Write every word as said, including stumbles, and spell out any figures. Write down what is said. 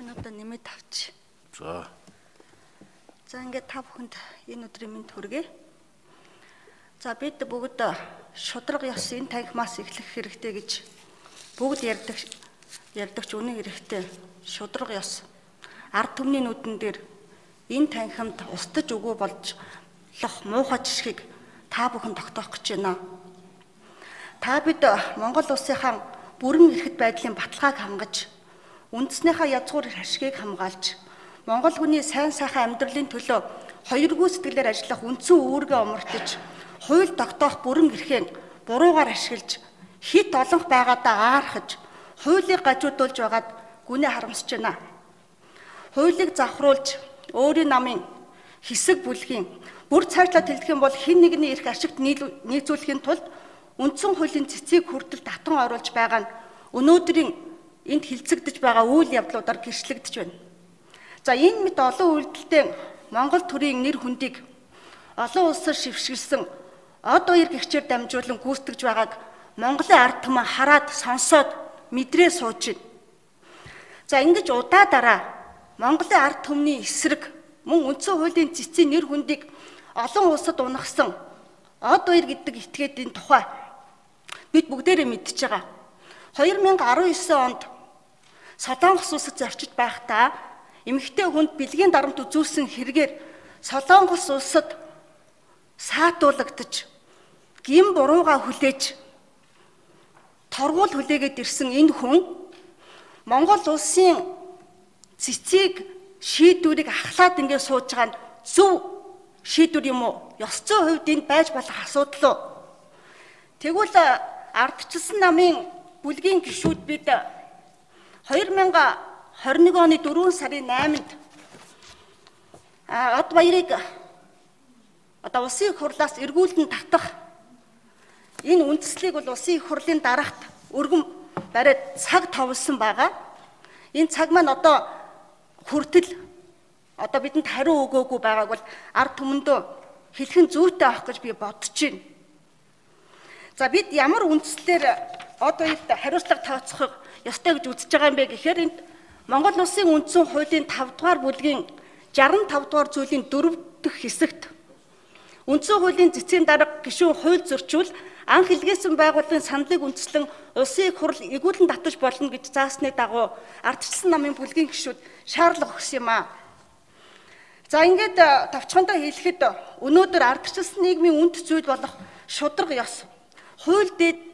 одоо нэмээд авчих. За. За ингээд та бүхэнд энэ өдрийн мэнд хүргэе. За бид бүгд шудраг ёс энэ танхимаас эхлэх хэрэгтэй гэж бүгд ярьдаг ярьдагч үнэн хэрэгтэй. Шудраг ёс ард түмний нүдэн дээр энэ танхимд устж өгөө болж лох муухай жишгийг та бүхэн тогтоох гэж байна. Та бид Монгол улсынхаа бүрэн эрхт байдлын баталгааг хангаж, үндэснийхээ язгуур ашгийг хамгаалж, Монгол хүний сайн сайхан амьдралын төлөө хоёргүй сэтгэлээр ажиллах үндсэн үүргээ омортож, хууль тогтоох бүрэн эрхээ буруугаар ашиглаж, хит олонх байгаадаа аархаж, хуулийг гажуудуулж байгаад гүнээ харамсаж байна. Хуулийг завхруулж, өөрийн намын хэсэг бүлгийн бүр цаашлаад хэлэх юм бол хэн нэгний эрх ашигт нийцүүлэхийн тулд үндсэн хуулийн цэцгийг хүртэл татан оруулж байгаа нь өнөөдрийн энд хилцэгдэж байгаа үйл явдлуудаар гэрчлэгдэж байна. За энэ мэт олон үйлдэлтэй Монгол төрийн нэр хүндийг олон улсаар шившгэлсэн од уяр гэгчээр дамжуулан гүйцэтгэж байгааг Монголын ард түмэн хараад сонсоод мэдрээ сууж байна. За ингэж удаа дараа Монголын ард түмний эсрэг мөн үндсэн хуулийн цэцгийн нэр хүндийг олон улсад унагсан од уяр гэдэг этгээдийн тухай бид бүгдээрээ мэдж байгаа. хоёр мянга арван девять онд Солонгос улсад зорчиж байхдаа эмэгтэй хүнд бэлгийн дарамт үзүүлсэн хэрэгээр Солонгос улсад саатуулагдаж, гин бурууга хүлээж, торгуул хүлээгээд ирсэн энэ хүн Монгол улсын цэцгийг шийдвэрийг ахлаад ингээд сууж байгаа нь зөв шийдвэр юм уу? Ёс зүйн хувьд энэ байж болох асуудал уу? Тэгвэл ардчилсан намын бүлгийн гишүүд бид хоёр мянга хорин нэг оны дөрвөн сарын найманд од баярыг одоо улсын их хурлаас эргүүлэн татах энэ үндслийг бол улсын их хурлын дараахт өргөн бариад цаг товлсон байгаа. Энэ цаг маань одоо хүртэл одоо бидэнд хариу өгөөгүй байгааг бол ард түмэндөө хэлхэн зүйтэй авах гэж би бодож байна. За бид ямар үндслээр од уярт хариуцлага тооцох ёстой гэж үзэж байгаа юм бэ гэхээр энд Монгол улсын үндсэн хуулийн тавд дугаар бүлгийн шестдесет и пет дугаар зүйлийн дөрөв дэх хэсэгт үндсэн хуулийн цэцгийн дарга гишүүн хууль зөрчил анх илгээсэн байгууллагын саналыг үндэслэн улсын их хурл эргүүлэн татаж болно гэж заасны дагуу ардчилсан намын бүлгийн гишүүд шаардлага өгсөн юм а. За ингээд товчхондоо хэлэхэд өнөөдөр ардчилсан нийгмийн үнд зүйл болох шудраг ёс, хууль дээр